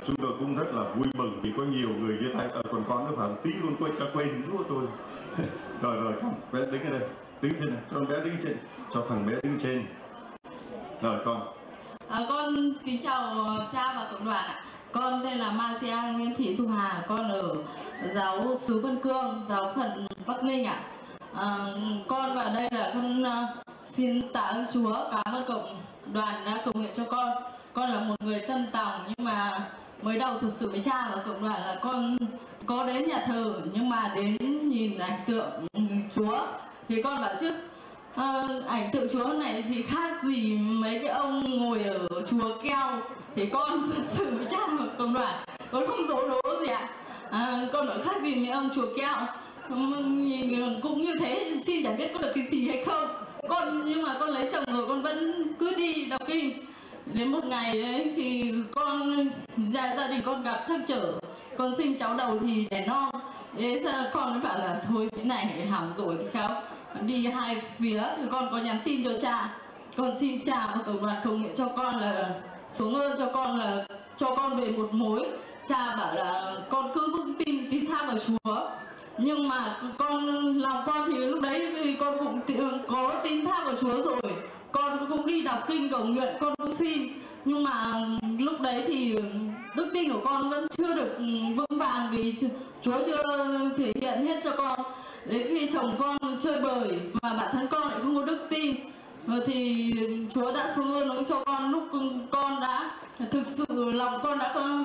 chúng tôi cũng rất là vui mừng vì có nhiều người như thay còn con nó khoảng tí luôn quên của tôi. Rồi con bé đứng ở đây, đứng trên này, con bé đứng trên, cho thằng bé đứng trên. Rồi con. Con kính chào cha và cộng đoàn ạ. Con tên là Marcia Nguyễn Thị Thu Hà, con ở giáo xứ Vân Cương, giáo phận Bắc Ninh ạ. Con vào đây là con xin tạ ơn Chúa, cảm ơn cộng đoàn đã cầu nguyện cho con. Con là một người Tân Tòng nhưng mà mới đầu thực sự với cha và cộng đoàn là con có đến nhà thờ nhưng mà đến nhìn ảnh tượng Chúa thì con bảo chứ ảnh tượng Chúa này thì khác gì mấy cái ông ngồi ở chùa keo. Thì con thật sự với cha và cộng đoàn con không dối đố gì ạ. Con nói khác gì mấy ông chùa keo, nhìn cũng như thế, xin chẳng biết có được cái gì hay không. Nhưng mà con lấy chồng rồi con vẫn cứ đi đọc kinh. Đến một ngày đấy thì con gia đình con gặp trắc trở, con sinh cháu đầu thì đẻ non. Thế con mới bảo là thôi cái này hỏng rồi thì không đi hai phía. Thì con có nhắn tin cho cha, con xin cha và cộng đoàn cầu nguyện cho con là xuống ơn cho con là cho con về một mối. Cha bảo là con cứ vững tin thác vào Chúa. Nhưng mà lòng con thì lúc đấy thì con cũng có tin thác vào Chúa rồi, con cũng đi đọc kinh cầu nguyện, con cũng xin. Nhưng mà lúc đấy thì đức tin của con vẫn chưa được vững vàng vì Chúa chưa thể hiện hết cho con. Đến khi chồng con chơi bời mà bản thân con lại không có đức tin thì Chúa đã xuống ơn cho con. Lúc con đã thực sự lòng con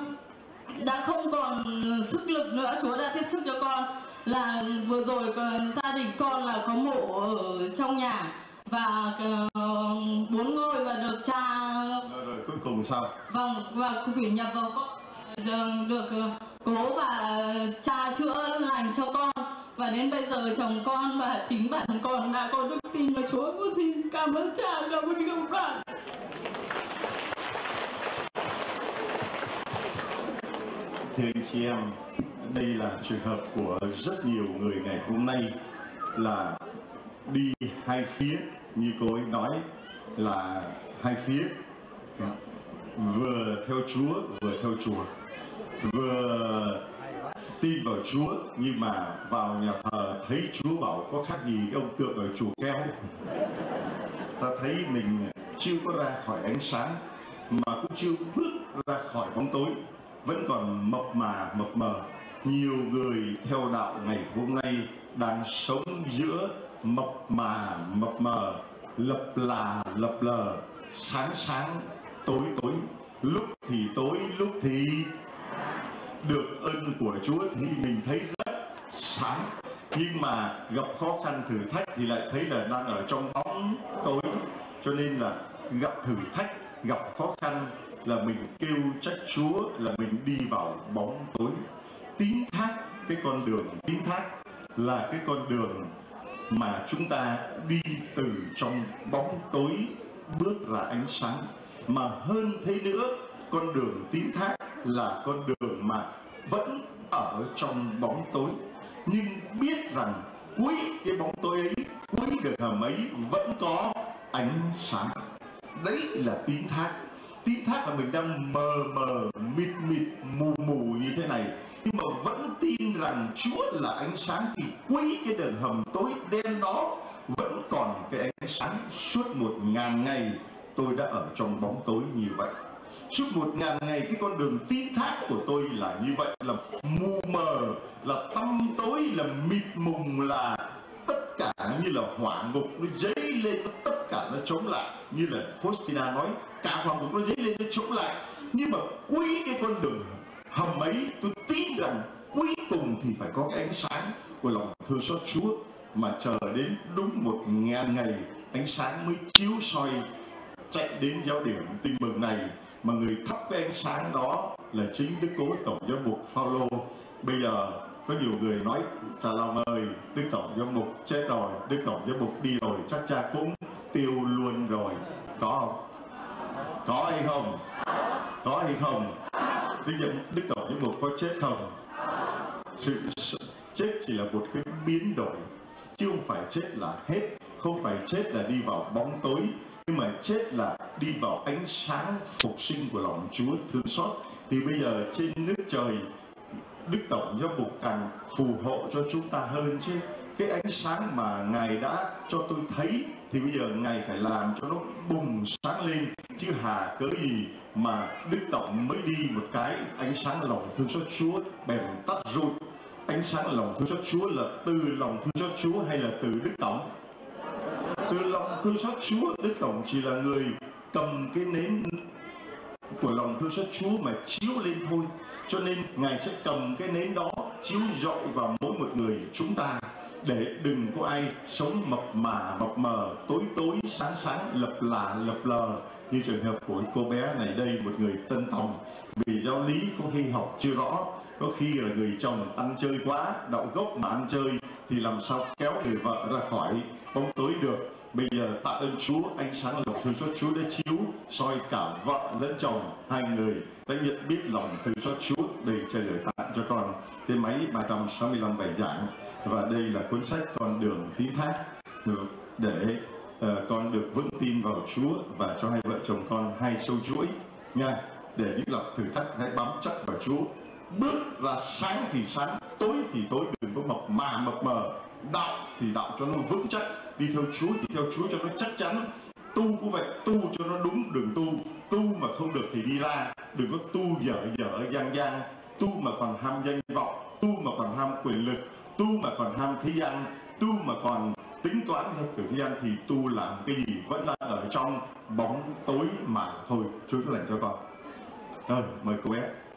đã không còn sức lực nữa, Chúa đã tiếp sức cho con. Là vừa rồi gia đình con là có mộ ở trong nhà và 4 ngôi và được cha rồi cuối cùng sao? Vâng, và quỷ nhập vào con được cố và cha chữa lành cho con. Và đến bây giờ chồng con và chính bản thân con đã có đức tin vào Chúa. Con xin cảm ơn cha, cảm ơn cộng đoàn. Thưa anh chị em, đây là trường hợp của rất nhiều người ngày hôm nay là đi hai phía, như cô ấy nói là hai phía, vừa theo Chúa vừa theo chùa, vừa tin vào Chúa nhưng mà vào nhà thờ thấy Chúa bảo có khác gì cái ông tượng ở chùa keo. Ta thấy mình chưa có ra khỏi ánh sáng mà cũng chưa bước ra khỏi bóng tối, vẫn còn mập mờ. Nhiều người theo đạo ngày hôm nay đang sống giữa mập mờ, lập lờ, sáng tối, lúc thì tối lúc thì được ơn của Chúa thì mình thấy rất sáng, nhưng mà gặp khó khăn thử thách thì lại thấy là đang ở trong bóng tối. Cho nên là gặp thử thách, gặp khó khăn là mình kêu trách Chúa, là mình đi vào bóng tối. Tín thác, cái con đường tín thác là cái con đường mà chúng ta đi từ trong bóng tối bước ra ánh sáng. Mà hơn thế nữa, con đường tín thác là con đường mà vẫn ở trong bóng tối, nhưng biết rằng cuối cái bóng tối ấy, cuối đường hầm ấy vẫn có ánh sáng. Đấy là tín thác. Tín thác là mình đang mờ mịt mù như thế này, nhưng mà vẫn tin rằng Chúa là ánh sáng, thì cuối cái đường hầm tối đen đó vẫn còn cái ánh sáng. Suốt 1000 ngày tôi đã ở trong bóng tối như vậy. Suốt 1000 ngày cái con đường tín thác của tôi là như vậy, là mù mờ, là tăm tối, là mịt mùng, là tất cả như là hỏa ngục nó dấy lên, tất cả nó chống lại. Như là Faustina nói, cả hỏa ngục nó dấy lên, nó chống lại. Nhưng mà cuối cái con đường hầm ấy, tôi tin rằng cuối cùng thì phải có cái ánh sáng của lòng thương xót Chúa. Mà chờ đến đúng 1000 ngày ánh sáng mới chiếu soi chạy đến giáo điểm Tin Mừng này. Mà người thắp cái ánh sáng đó là chính Đức Cố Tổng Giám mục Phaolô. Bây giờ có nhiều người nói: Cha Long ơi, Đức Tổng Giám mục chết rồi, Đức Tổng Giám mục đi rồi, chắc cha cũng tiêu luôn rồi. Có không? Có hay không? Có hay không? Đức Tổng Giám mục có chết không? Sự chết chỉ là một cái biến đổi, chứ không phải chết là hết. Không phải chết là đi vào bóng tối, nhưng mà chết là đi vào ánh sáng phục sinh của lòng Chúa thương xót. thì bây giờ trên nước trời Đức Tổng Giám mục càng phù hộ cho chúng ta hơn chứ. Cái ánh sáng mà Ngài đã cho tôi thấy thì bây giờ Ngài phải làm cho nó bùng sáng lên, chứ hà cớ gì mà Đức Tổng mới đi một cái ánh sáng lòng thương xót Chúa bèn tắt rụt. Ánh sáng lòng thương xót Chúa là từ lòng thương xót Chúa hay là từ Đức Tổng? Từ lòng thương xót Chúa. Đức Tổng chỉ là người cầm cái nến của lòng thương xót Chúa mà chiếu lên thôi. Cho nên Ngài sẽ cầm cái nến đó chiếu rọi vào mỗi một người chúng ta, để đừng có ai sống mập mờ, tối tối sáng sáng, lập lạ lập lờ như trường hợp của cô bé này đây, một người Tân Tòng. Vì giáo lý có khi học chưa rõ, có khi là người chồng ăn chơi quá, đậu gốc mà ăn chơi thì làm sao kéo người vợ ra khỏi bóng tối được. Bây giờ tạ ơn Chúa, ánh sáng lòng thương xót Chúa đã chiếu soi cả vợ lẫn chồng, hai người đã nhận biết lòng thương xót Chúa. Đây trả lời tặng cho con cái máy 365 bài giảng, và đây là cuốn sách Con đường tín thác, để con được vững tin vào Chúa và cho hai vợ chồng con 2 sâu chuỗi nha. Để những lần thử thách hãy bám chắc vào Chúa, bước ra sáng thì sáng, tối thì tối, đừng có mập mờ. Đạo thì đạo cho nó vững chắc, đi theo Chúa thì theo Chúa cho nó chắc chắn. Tu cũng vậy, tu cho nó đúng đường tu mà không được thì đi ra, đừng có tu dở dang, tu mà còn ham danh vọng, tu mà còn ham quyền lực, tu mà còn ham thế gian, tu mà còn tính toán theo kiểu thế gian thì tu làm cái gì vẫn đang ở trong bóng tối mà thôi. Chúa chúc lành cho con. Rồi, mời cô bé.